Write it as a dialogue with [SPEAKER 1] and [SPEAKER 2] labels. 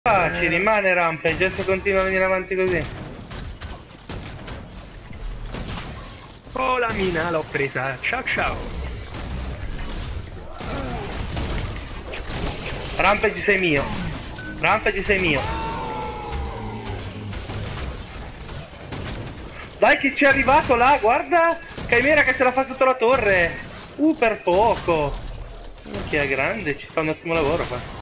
[SPEAKER 1] Ci rimane Rampage, se continua a venire avanti così.
[SPEAKER 2] Oh, la mina l'ho presa. Ciao ciao.
[SPEAKER 1] Rampage sei mio. Rampage sei mio. Dai che ci è arrivato là, guarda! Chimera che se la fa sotto la torre! Per poco! Che è grande, ci sta un ottimo lavoro qua.